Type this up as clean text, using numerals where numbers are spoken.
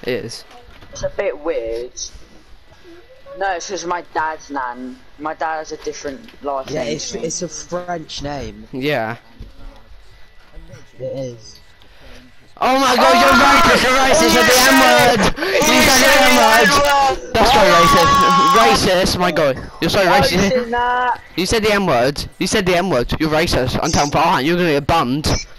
It is. It's a bit weird. No, it's because my dad's nan. My dad has a different last Yeah, name. it's a French name. Yeah. It is. Oh my god, you're racist, you're racist, you're the M-word! You said the M-word! That's so racist. Racist, my god. You're so racist. You said the M-word. You said the M-word. You're racist. I'm telling you, you're gonna get bummed.